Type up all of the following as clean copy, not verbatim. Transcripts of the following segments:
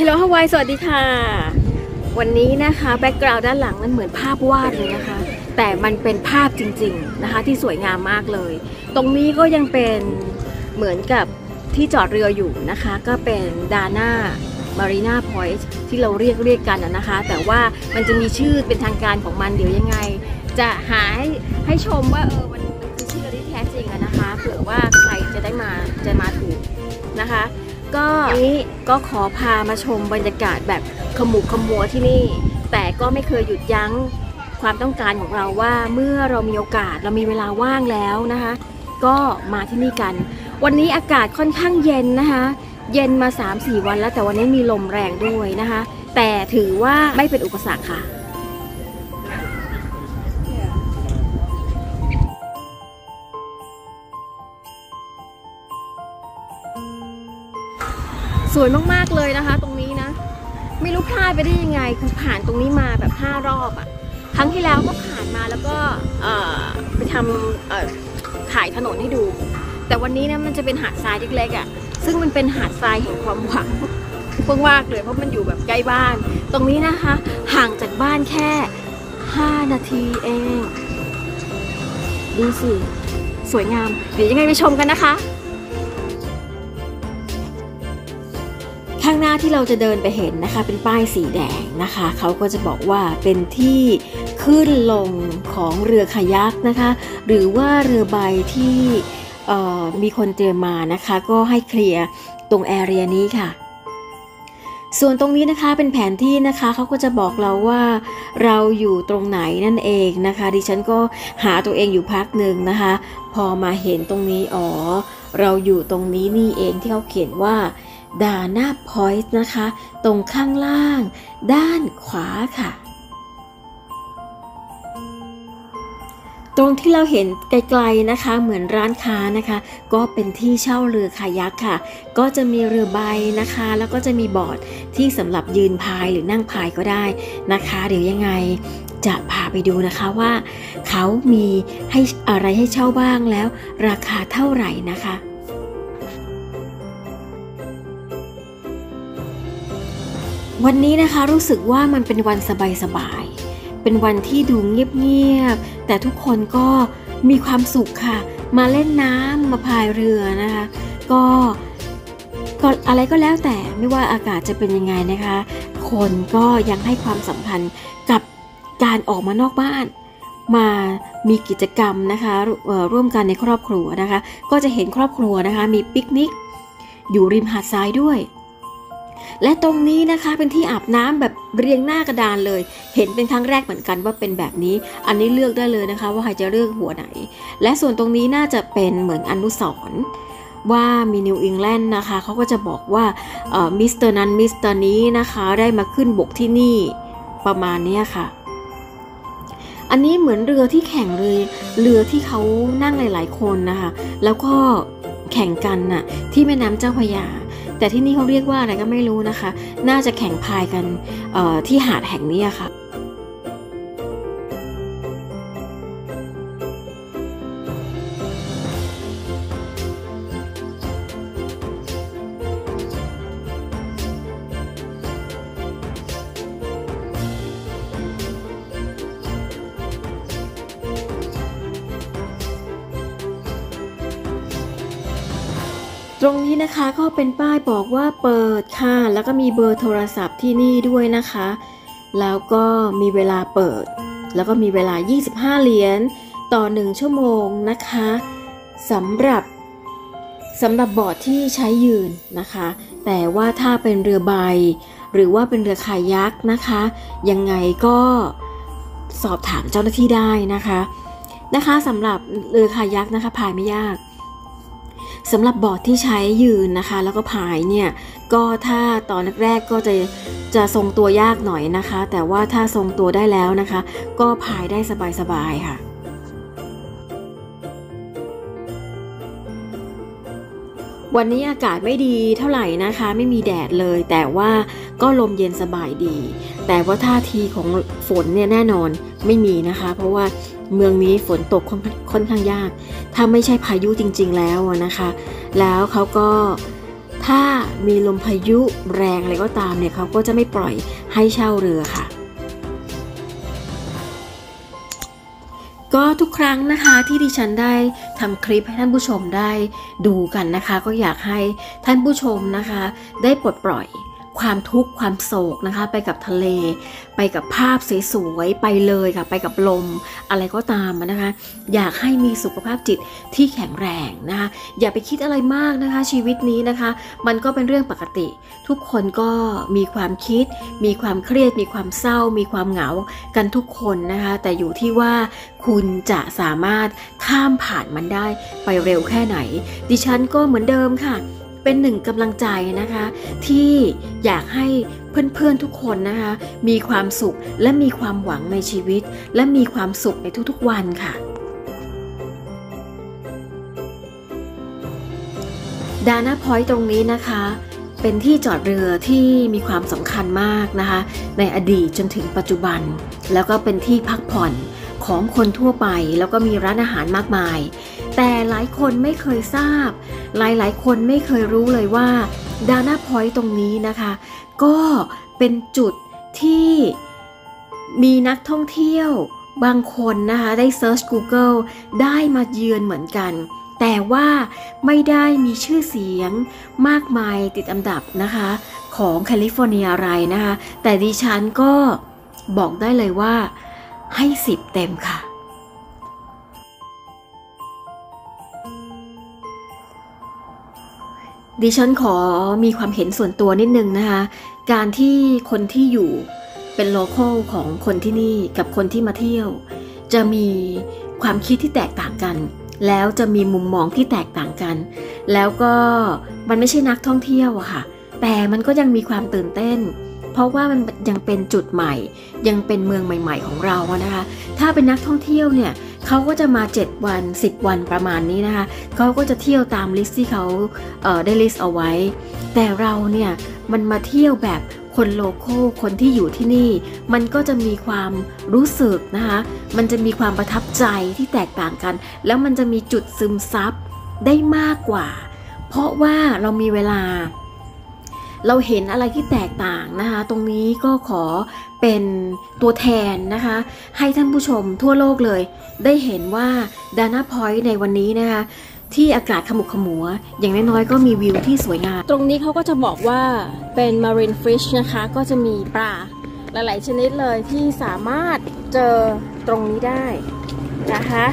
ฮัลโหลฮาวายสวัสดีค่ะวันนี้นะคะแบ็กกราวด์ด้านหลังมันเหมือนภาพวาดเลยนะคะแต่มันเป็นภาพจริงๆนะคะที่สวยงามมากเลยตรงนี้ก็ยังเป็นเหมือนกับที่จอดเรืออยู่นะคะก็เป็นดาน่ามารีนาพอยต์ที่เราเรียกกันนะคะแต่ว่ามันจะมีชื่อเป็นทางการของมันเดี๋ยวยังไงจะหาให้ชมว่ามันคือชื่อที่แท้จริงนะคะเผื่อว่าใครจะมาถูกนะคะก็นี้ก็ขอพามาชมบรรยากาศแบบขมุกขมัวที่นี่แต่ก็ไม่เคยหยุดยั้งความต้องการของเราว่าเมื่อเรามีโอกาสเรามีเวลาว่างแล้วนะคะก็มาที่นี่กันวันนี้อากาศค่อนข้างเย็นนะคะเย็นมา 3-4 วันแล้วแต่วันนี้มีลมแรงด้วยนะคะแต่ถือว่าไม่เป็นอุปสรรคค่ะสวยมากๆเลยนะคะตรงนี้นะไม่รู้พลาดไปได้ยังไงคือผ่านตรงนี้มาแบบ5 รอบอะครั้งที่แล้วก็ผ่านมาแล้วก็ไปทำถ่ายถนนให้ดูแต่วันนี้นะมันจะเป็นหาดทรายเล็กๆอะซึ่งมันเป็นหาดทรายแห่งความหวังมากเลยเพราะมันอยู่แบบใกล้บ้านตรงนี้นะคะห่างจากบ้านแค่5 นาทีเองดูสิสวยงามเดี๋ยวยังไงไปชมกันนะคะข้างหน้าที่เราจะเดินไปเห็นนะคะเป็นป้ายสีแดงนะคะเขาก็จะบอกว่าเป็นที่ขึ้นลงของเรือคายักนะคะหรือว่าเรือใบที่มีคนเตรียมมานะคะก็ให้เคลียร์ตรงแอเรียนี้ค่ะส่วนตรงนี้นะคะเป็นแผนที่นะคะเขาก็จะบอกเราว่าเราอยู่ตรงไหนนั่นเองนะคะดิฉันก็หาตัวเองอยู่พักหนึ่งนะคะพอมาเห็นตรงนี้เราอยู่ตรงนี้นี่เองที่เขาเขียนว่าดาน่าพอยต์นะคะตรงข้างล่างด้านขวาค่ะตรงที่เราเห็นไกลๆนะคะเหมือนร้านค้านะคะก็เป็นที่เช่าเรือคายักค่ะก็จะมีเรือใบนะคะแล้วก็จะมีบอร์ดที่สำหรับยืนพายหรือนั่งพายก็ได้นะคะเดี๋ยวยังไงจะพาไปดูนะคะว่าเขามีให้อะไรให้เช่าบ้างแล้วราคาเท่าไหร่นะคะวันนี้นะคะรู้สึกว่ามันเป็นวันสบายๆเป็นวันที่ดูเงียบๆแต่ทุกคนก็มีความสุขค่ะมาเล่นน้ำมาพายเรือนะคะก็อะไรก็แล้วแต่ไม่ว่าอากาศจะเป็นยังไงนะคะคนก็ยังให้ความสำคัญกับการออกมานอกบ้านมามีกิจกรรมนะคะร่วมกันในครอบครัวนะคะก็จะเห็นครอบครัวนะคะมีปิกนิกอยู่ริมหาดทรายด้วยและตรงนี้นะคะเป็นที่อาบน้ำแบบเรียงหน้ากระดานเลยเห็นเป็นครั้งแรกเหมือนกันว่าเป็นแบบนี้อันนี้เลือกได้เลยนะคะว่าใครจะเลือกหัวไหนและส่วนตรงนี้น่าจะเป็นเหมือนอนุสรณ์ว่ามีนิวอิงแลนด์นะคะเขาก็จะบอกว่ามิสเตอร์นั้นมิสเตอร์นี้นะคะได้มาขึ้นบกที่นี่ประมาณนี้ค่ะอันนี้เหมือนเรือที่แข่งเลยเรือที่เขานั่งหลายๆคนนะคะแล้วก็แข่งกันน่ะที่แม่น้ำเจ้าพระยาแต่ที่นี่เขาเรียกว่าอะไรก็ไม่รู้นะคะน่าจะแข่งพายกันที่หาดแห่งนี้ค่ะตรงนี้นะคะก็เป็นป้ายบอกว่าเปิดค่ะแล้วก็มีเบอร์โทรศัพท์ที่นี่ด้วยนะคะแล้วก็มีเวลาเปิดแล้วก็มีเวลา25 เหรียญต่อ1 ชั่วโมงนะคะสำหรับบอร์ดที่ใช้ยืนนะคะแต่ว่าถ้าเป็นเรือใบหรือว่าเป็นเรือคายักนะคะยังไงก็สอบถามเจ้าหน้าที่ได้นะคะสำหรับเรือคายักนะคะพายไม่ยากสำหรับบอร์ดที่ใช้ยืนนะคะแล้วก็พายเนี่ยก็ถ้าตอนแรกๆก็จะทรงตัวยากหน่อยนะคะแต่ว่าถ้าทรงตัวได้แล้วนะคะก็พายได้สบายๆค่ะวันนี้อากาศไม่ดีเท่าไหร่นะคะไม่มีแดดเลยแต่ว่าก็ลมเย็นสบายดีแต่ว่าท่าทีของฝนเนี่ยแน่นอนไม่มีนะคะเพราะว่าเมืองนี้ฝนตกค่อนข้างยากถ้าไม่ใช่พายุจริงๆแล้วนะคะแล้วเขาก็ถ้ามีลมพายุแรงอะไรก็ตามเนี่ยเขาก็จะไม่ปล่อยให้เช่าเรือค่ะก็ทุกครั้งนะคะที่ดิฉันได้ทำคลิปให้ท่านผู้ชมได้ดูกันนะคะก็อยากให้ท่านผู้ชมนะคะได้ปลดปล่อยความทุกข์ความโศกนะคะไปกับทะเลไปกับภาพสวยๆไปเลยค่ะไปกับลมอะไรก็ตามนะคะอยากให้มีสุขภาพจิตที่แข็งแรงนะคะอย่าไปคิดอะไรมากนะคะชีวิตนี้นะคะมันก็เป็นเรื่องปกติทุกคนก็มีความคิดมีความเครียดมีความเศร้ามีความเหงากันทุกคนนะคะแต่อยู่ที่ว่าคุณจะสามารถข้ามผ่านมันได้ไปเร็วแค่ไหนดิฉันก็เหมือนเดิมค่ะเป็นหนึ่งกำลังใจนะคะที่อยากให้เพื่อนๆทุกคนนะคะมีความสุขและมีความหวังในชีวิตและมีความสุขในทุกๆวันค่ะดาน่าพอยต์ตรงนี้นะคะเป็นที่จอดเรือที่มีความสำคัญมากนะคะในอดีตจนถึงปัจจุบันแล้วก็เป็นที่พักผ่อนของคนทั่วไปแล้วก็มีร้านอาหารมากมายแต่หลายคนไม่เคยทราบหลายคนไม่เคยรู้เลยว่าดาน่าพอยต์ตรงนี้นะคะก็เป็นจุดที่มีนักท่องเที่ยวบางคนนะคะได้เซิร์ช Google ได้มาเยือนเหมือนกันแต่ว่าไม่ได้มีชื่อเสียงมากมายติดอันดับนะคะของแคลิฟอร์เนียอะไรนะคะแต่ดิฉันก็บอกได้เลยว่าให้10เต็มค่ะดิฉันขอมีความเห็นส่วนตัวนิดนึงนะคะการที่คนที่อยู่เป็นโลคอลของคนที่นี่กับคนที่มาเที่ยวจะมีความคิดที่แตกต่างกันแล้วจะมีมุมมองที่แตกต่างกันแล้วก็มันไม่ใช่นักท่องเที่ยวอะค่ะแต่มันก็ยังมีความตื่นเต้นเพราะว่ามันยังเป็นจุดใหม่ยังเป็นเมืองใหม่ๆของเรานะคะถ้าเป็นนักท่องเที่ยวเนี่ยเขาก็จะมา7วัน10วันประมาณนี้นะคะเขาก็จะเที่ยวตามลิสต์ที่เขาได้ลิสต์เอาไว้แต่เราเนี่ยมันมาเที่ยวแบบคนโลคอลคนที่อยู่ที่นี่มันก็จะมีความรู้สึกนะคะมันจะมีความประทับใจที่แตกต่างกันแล้วมันจะมีจุดซึมซับได้มากกว่าเพราะว่าเรามีเวลาเราเห็นอะไรที่แตกต่างนะคะตรงนี้ก็ขอเป็นตัวแทนนะคะให้ท่านผู้ชมทั่วโลกเลยได้เห็นว่าดาน่าพอยต์ในวันนี้นะคะที่อากาศขมุกขมัวอย่างน้อยๆก็มีวิวที่สวยงามตรงนี้เขาก็จะบอกว่าเป็น marine fish นะคะก็จะมีปลาหลายๆชนิดเลยที่สามารถเจอตรงนี้ได้นะคะ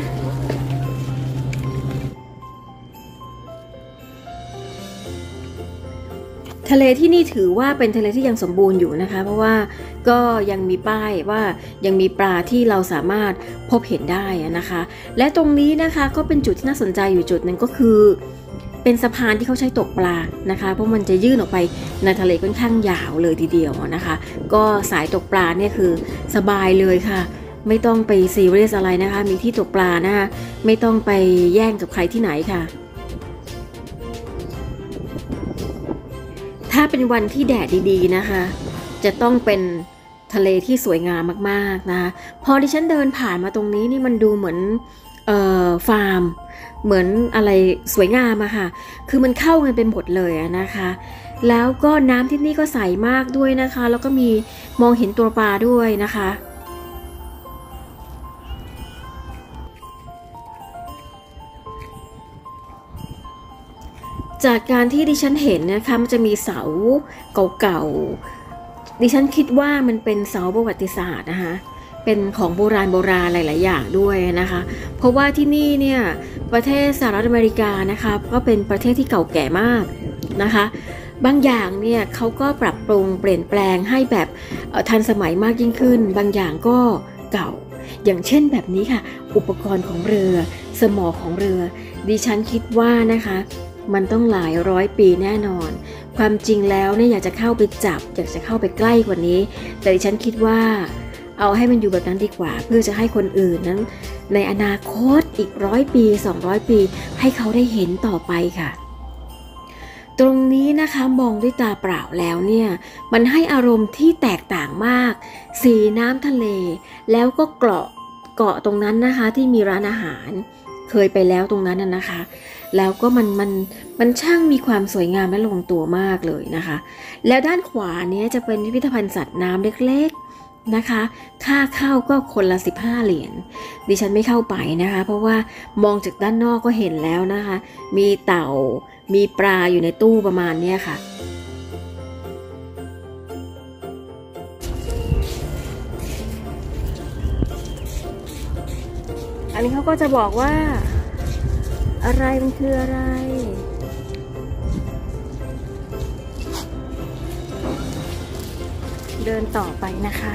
ทะเลที่นี่ถือว่าเป็นทะเลที่ยังสมบูรณ์อยู่นะคะเพราะว่าก็ยังมีป้ายว่ายังมีปลาที่เราสามารถพบเห็นได้นะคะและตรงนี้นะคะก็เป็นจุดที่น่าสนใจอยู่จุดหนึ่งก็คือเป็นสะพานที่เขาใช้ตกปลานะคะเพราะมันจะยื่นออกไปในทะเลค่อนข้างยาวเลยทีเดียวนะคะก็สายตกปลาเนี่ยคือสบายเลยค่ะไม่ต้องไปซีเรียสอะไรนะคะมีที่ตกปลานะคะไม่ต้องไปแย่งกับใครที่ไหนค่ะถ้าเป็นวันที่แดดดีๆนะคะจะต้องเป็นทะเลที่สวยงามมากๆนะคะพอดิฉันเดินผ่านมาตรงนี้นี่มันดูเหมือนฟาร์มเหมือนอะไรสวยงามอะค่ะคือมันเข้ากันเป็นหมดเลยนะคะแล้วก็น้ำที่นี่ก็ใสมากด้วยนะคะแล้วก็มีมองเห็นตัวปลาด้วยนะคะจากการที่ดิฉันเห็นนะคะมันจะมีเสาเก่าๆดิฉันคิดว่ามันเป็นเสาประวัติศาสตร์นะคะเป็นของโบราณหลายๆอย่างด้วยนะคะเพราะว่าที่นี่เนี่ยประเทศสหรัฐอเมริกานะคะก็เป็นประเทศที่เก่าแก่มากนะคะบางอย่างเนี่ยเขาก็ปรับปรุงเปลี่ยนแปลงให้แบบทันสมัยมากยิ่งขึ้นบางอย่างก็เก่าอย่างเช่นแบบนี้ค่ะอุปกรณ์ของเรือสมอของเรือดิฉันคิดว่านะคะมันต้องหลายร้อยปีแน่นอนความจริงแล้วเนี่ยอยากจะเข้าไปจับอยากจะเข้าไปใกล้กว่านี้แต่ดิฉันคิดว่าเอาให้มันอยู่แบบนั้นดีกว่าเพื่อจะให้คนอื่นนั้นในอนาคตอีก100 ปี200 ปีให้เขาได้เห็นต่อไปค่ะตรงนี้นะคะมองด้วยตาเปล่าแล้วเนี่ยมันให้อารมณ์ที่แตกต่างมากสีน้ำทะเลแล้วก็เกาะตรงนั้นนะคะที่มีร้านอาหารเคยไปแล้วตรงนั้นนะคะ แล้วก็มันช่างมีความสวยงามและลงตัวมากเลยนะคะ แล้วด้านขวาเนี้ยจะเป็นพิพิธภัณฑ์สัตว์น้ำเล็กๆนะคะค่าเข้าก็คนละ15 เหรียญดิฉันไม่เข้าไปนะคะเพราะว่ามองจากด้านนอกก็เห็นแล้วนะคะมีเต่ามีปลาอยู่ในตู้ประมาณนี้ค่ะอันนี้เขาก็จะบอกว่าอะไรมันคืออะไรเดินต่อไปนะคะ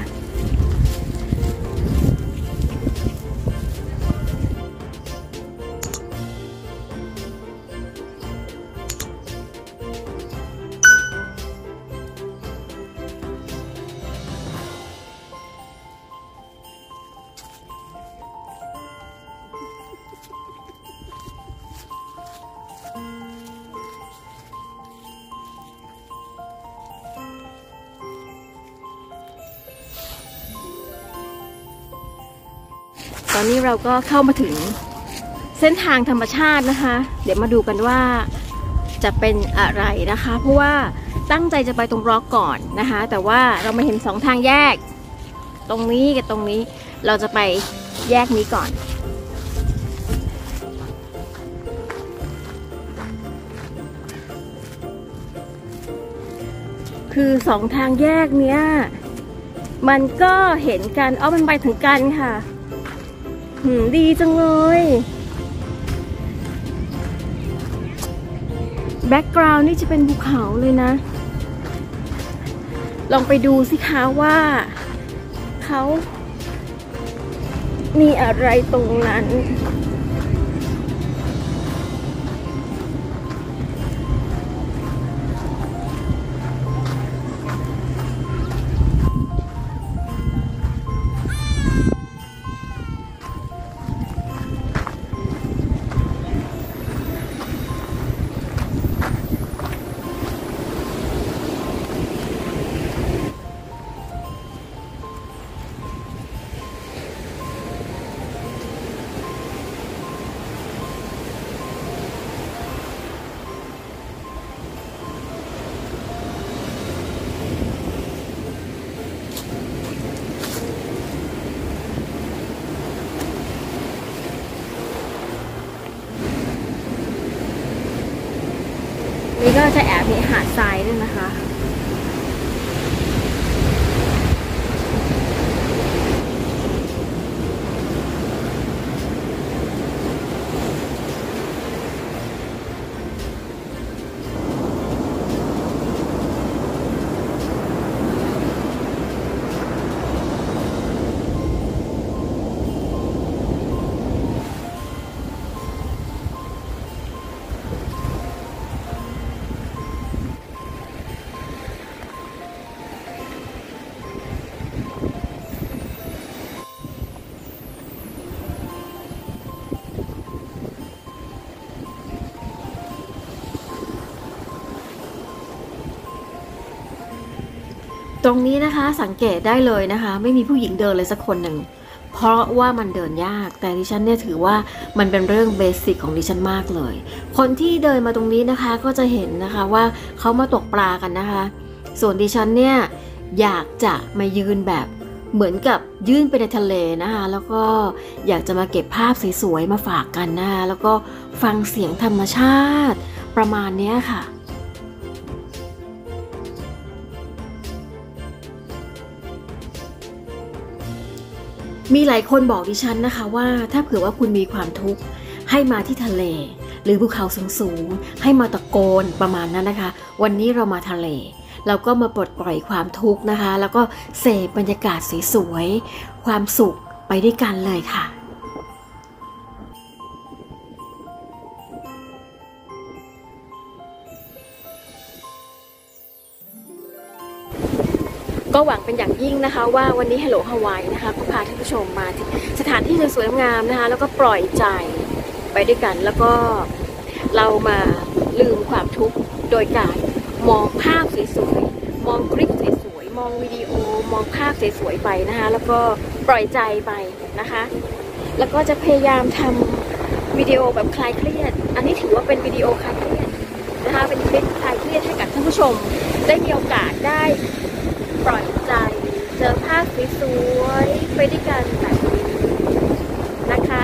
ตอนนี้เราก็เข้ามาถึงเส้นทางธรรมชาตินะคะเดี๋ยวมาดูกันว่าจะเป็นอะไรนะคะเพราะว่าตั้งใจจะไปตรงร็อกก่อนนะคะแต่ว่าเรามาเห็น2 ทางแยกตรงนี้กับตรงนี้เราจะไปแยกนี้ก่อนคือ2 ทางแยกเนี้ยมันก็เห็นกันมันไปถึงกันค่ะดีจังเลยแบ็กกราวน์นี่จะเป็นภูเขาเลยนะลองไปดูสิคะว่าเขามีอะไรตรงนั้นนี่ก็จะแอบมีหาดทรายด้วยนะคะตรงนี้นะคะสังเกตได้เลยนะคะไม่มีผู้หญิงเดินเลยสักคนหนึ่งเพราะว่ามันเดินยากแต่ดิฉันเนี่ยถือว่ามันเป็นเรื่องเบสิกของดิฉันมากเลยคนที่เดินมาตรงนี้นะคะก็จะเห็นนะคะว่าเขามาตกปลากันนะคะส่วนดิฉันเนี่ยอยากจะมายืนแบบเหมือนกับยื่นไปในทะเลนะคะแล้วก็อยากจะมาเก็บภาพสวยๆมาฝากกันนะคะแล้วก็ฟังเสียงธรรมชาติประมาณนี้ค่ะมีหลายคนบอกดิฉันนะคะว่าถ้าเผื่อว่าคุณมีความทุกข์ให้มาที่ทะเลหรือภูเขาสูงๆให้มาตะโกนประมาณนั้นนะคะวันนี้เรามาทะเลเราก็มาปลดปล่อยความทุกข์นะคะแล้วก็เสพบรรยากาศสวยๆความสุขไปด้วยกันเลยค่ะก็หวังเป็นอย่างยิ่งนะคะว่าวันนี้ Hello Hawaii นะคะก็พาท่านผู้ชมมาที่สถานที่สวยๆงามนะคะแล้วก็ปล่อยใจไปด้วยกันแล้วก็เรามาลืมความทุกข์โดยการมองภาพสวยๆมองคลิปสวยๆมองวิดีโอมองภาพสวยๆไปนะคะแล้วก็ปล่อยใจไปนะคะแล้วก็จะพยายามทำวิดีโอแบบคลายเครียดอันนี้ถือว่าเป็นวิดีโอคลายเครียดนะคะเป็นคลิปคลายเครียดให้กับท่านผู้ชมได้มีโอกาสได้ปล่อยใจเจอภาพสวยๆไปด้วยกันแบบนี้นะคะ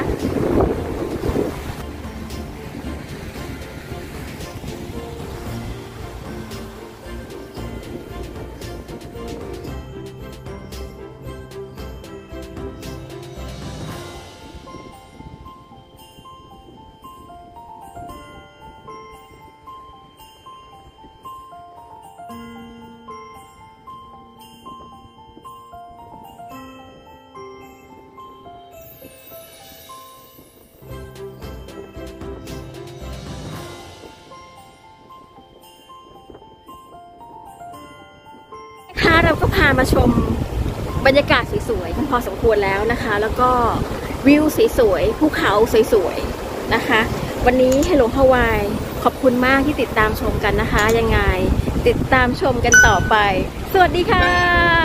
เราก็พามาชมบรรยากาศสวยๆกันพอสมควรแล้วนะคะแล้วก็วิวสวยๆภูเขาสวยๆนะคะวันนี้ Hello Hawaii ขอบคุณมากที่ติดตามชมกันนะคะยังไงติดตามชมกันต่อไปสวัสดีค่ะ